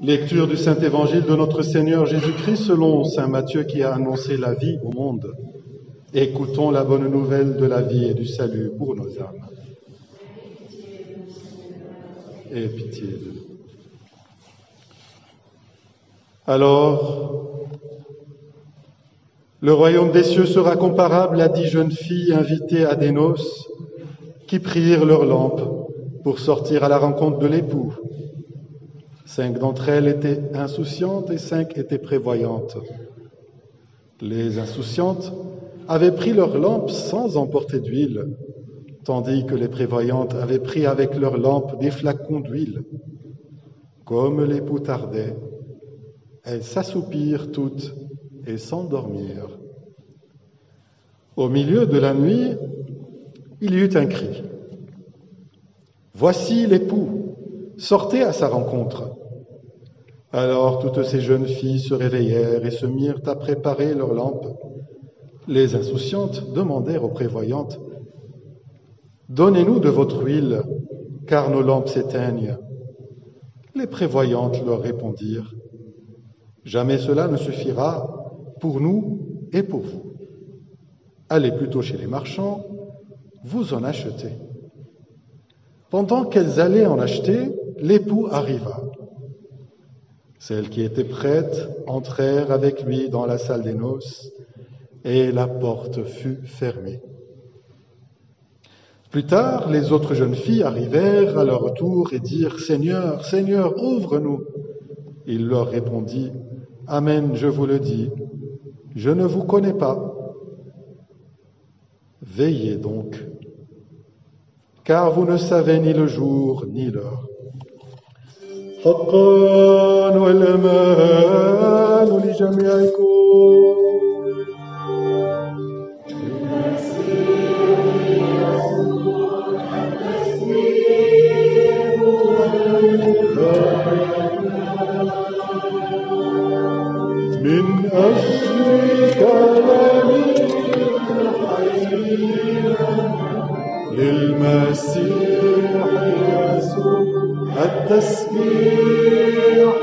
Lecture du Saint-Évangile de notre Seigneur Jésus-Christ selon saint Matthieu qui a annoncé la vie au monde. Écoutons la bonne nouvelle de la vie et du salut pour nos âmes. Aie pitié de nous. Alors, le royaume des cieux sera comparable à 10 jeunes filles invitées à des noces qui prirent leurs lampes pour sortir à la rencontre de l'époux. 5 d'entre elles étaient insouciantes et 5 étaient prévoyantes. Les insouciantes avaient pris leurs lampes sans emporter d'huile, tandis que les prévoyantes avaient pris avec leurs lampes des flacons d'huile. Comme l'époux tardait, elles s'assoupirent toutes et s'endormirent. Au milieu de la nuit, il y eut un cri. « Voici l'époux, sortez à sa rencontre !» Alors toutes ces jeunes filles se réveillèrent et se mirent à préparer leurs lampes. Les insouciantes demandèrent aux prévoyantes « Donnez-nous de votre huile, car nos lampes s'éteignent. » Les prévoyantes leur répondirent « Jamais cela ne suffira pour nous et pour vous. Allez plutôt chez les marchands, vous en achetez. » Pendant qu'elles allaient en acheter, l'époux arriva. Celles qui étaient prêtes entrèrent avec lui dans la salle des noces et la porte fut fermée. Plus tard, les autres jeunes filles arrivèrent à leur tour et dirent « Seigneur, Seigneur, ouvre-nous !» Il leur répondit « Amen, je vous le dis, je ne vous connais pas. Veillez donc, car vous ne savez ni le jour ni l'heure. » حقا والأمان لجميعكم. من أجل كلامي للمسيح يسوع التسبيح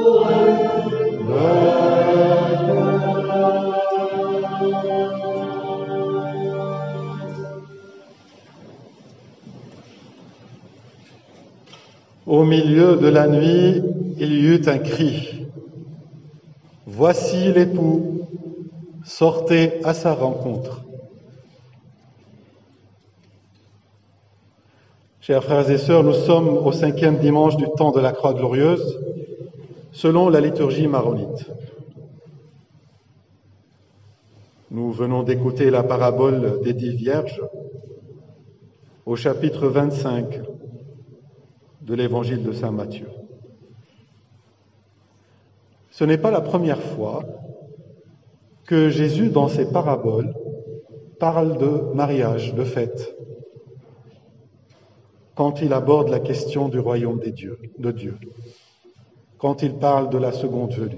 Au milieu de la nuit, il y eut un cri. « Voici l'époux, sortez à sa rencontre. » Chers frères et sœurs, nous sommes au 5e dimanche du temps de la Croix glorieuse, selon la liturgie maronite. Nous venons d'écouter la parabole des 10 vierges au chapitre 25 de l'évangile de saint Matthieu. Ce n'est pas la première fois que Jésus, dans ses paraboles, parle de mariage, de fête, quand il aborde la question du royaume de Dieu, quand il parle de la seconde venue.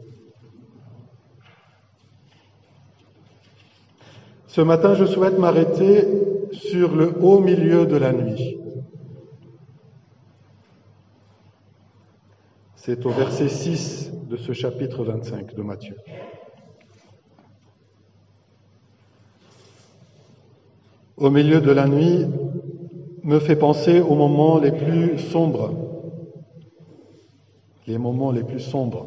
Ce matin, je souhaite m'arrêter sur le haut milieu de la nuit. C'est au verset 6 de ce chapitre 25 de Matthieu. Au milieu de la nuit me fait penser aux moments les plus sombres. Les moments les plus sombres.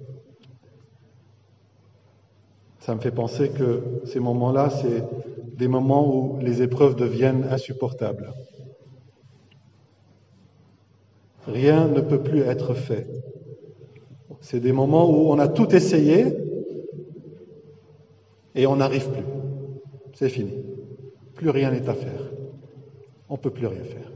Ça me fait penser que ces moments-là, c'est des moments où les épreuves deviennent insupportables. Rien ne peut plus être fait. C'est des moments où on a tout essayé et on n'arrive plus. C'est fini. Plus rien n'est à faire. On ne peut plus rien faire.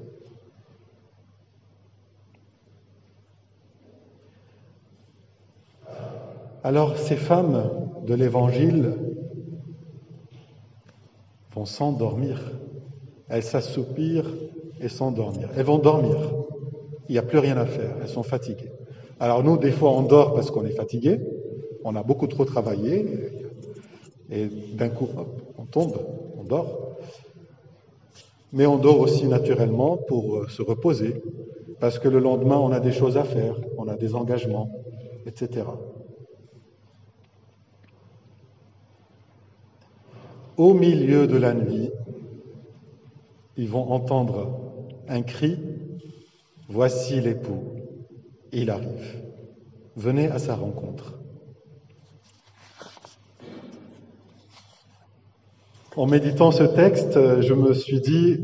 Alors ces femmes de l'Évangile vont s'endormir. Elles s'assoupirent et s'endormir. Elles vont dormir. Il n'y a plus rien à faire. Elles sont fatiguées. Alors nous, des fois, on dort parce qu'on est fatigué. On a beaucoup trop travaillé. Et d'un coup, hop, on tombe, on dort. Mais on dort aussi naturellement pour se reposer, parce que le lendemain, on a des choses à faire, on a des engagements, etc. Au milieu de la nuit, ils vont entendre un cri, « Voici l'époux, il arrive. Venez à sa rencontre. » En méditant ce texte, je me suis dit,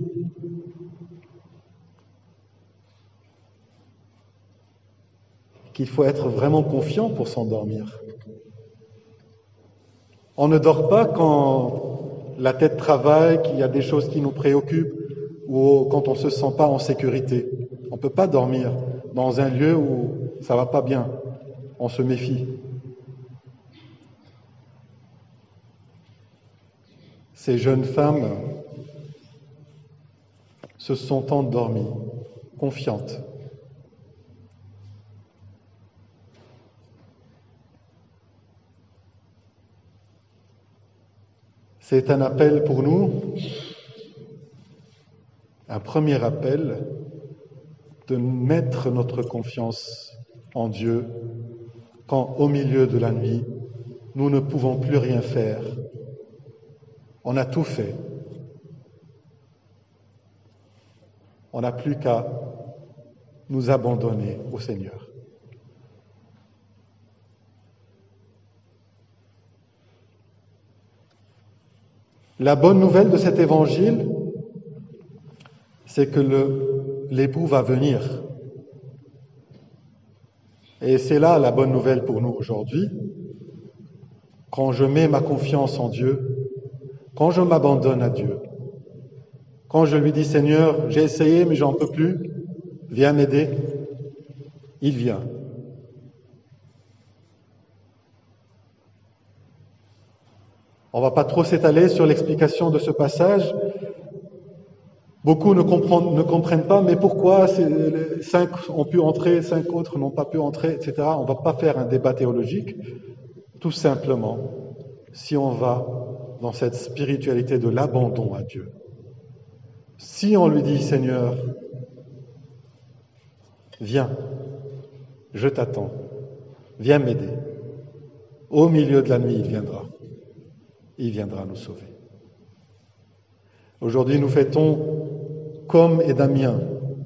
qu'il faut être vraiment confiant pour s'endormir. On ne dort pas quand la tête travaille, qu'il y a des choses qui nous préoccupent ou quand on ne se sent pas en sécurité. On ne peut pas dormir dans un lieu où ça ne va pas bien. On se méfie. Ces jeunes femmes se sont endormies, confiantes. C'est un appel pour nous, un premier appel de mettre notre confiance en Dieu quand, au milieu de la nuit, nous ne pouvons plus rien faire. On a tout fait. On n'a plus qu'à nous abandonner au Seigneur. La bonne nouvelle de cet évangile, c'est que l'époux va venir. Et c'est là la bonne nouvelle pour nous aujourd'hui. Quand je mets ma confiance en Dieu, quand je m'abandonne à Dieu, quand je lui dis « Seigneur, j'ai essayé mais j'en peux plus, viens m'aider », il vient. On ne va pas trop s'étaler sur l'explication de ce passage. Beaucoup ne comprennent pas, mais pourquoi 5 ont pu entrer, 5 autres n'ont pas pu entrer, etc. On ne va pas faire un débat théologique. Tout simplement, si on va dans cette spiritualité de l'abandon à Dieu, si on lui dit « Seigneur, viens, je t'attends, viens m'aider », au milieu de la nuit, il viendra. Il viendra nous sauver. Aujourd'hui, nous fêtons Com et Damien.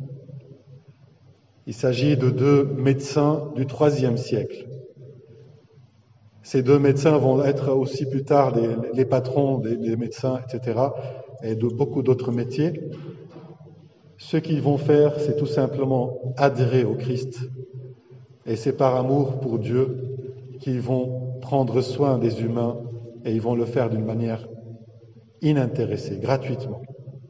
Il s'agit de 2 médecins du IIIe siècle. Ces 2 médecins vont être aussi plus tard les patrons des médecins, etc., et de beaucoup d'autres métiers. Ce qu'ils vont faire, c'est tout simplement adhérer au Christ. Et c'est par amour pour Dieu qu'ils vont prendre soin des humains et ils vont le faire d'une manière inintéressée, gratuitement.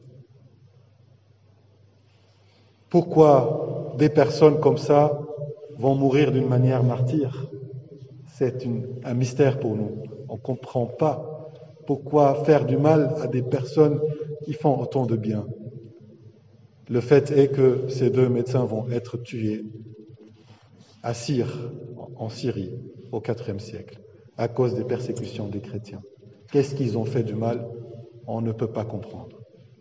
Pourquoi des personnes comme ça vont mourir d'une manière martyre? C'est un mystère pour nous. On ne comprend pas pourquoi faire du mal à des personnes qui font autant de bien. Le fait est que ces 2 médecins vont être tués à Syre, en Syrie, au IVe siècle, à cause des persécutions des chrétiens. Qu'est-ce qu'ils ont fait du mal? On ne peut pas comprendre.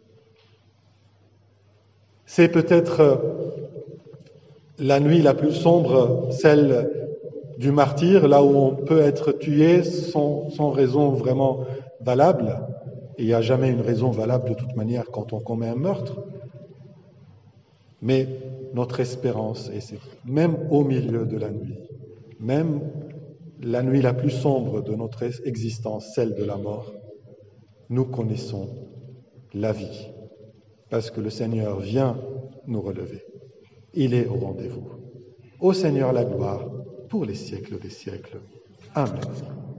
C'est peut-être la nuit la plus sombre, celle du martyr, là où on peut être tué sans raison vraiment valable. Et il n'y a jamais une raison valable de toute manière quand on commet un meurtre. Mais notre espérance, et c'est même au milieu de la nuit, même la nuit la plus sombre de notre existence, celle de la mort, nous connaissons la vie, parce que le Seigneur vient nous relever. Il est au rendez-vous. Au Seigneur la gloire, pour les siècles des siècles. Amen.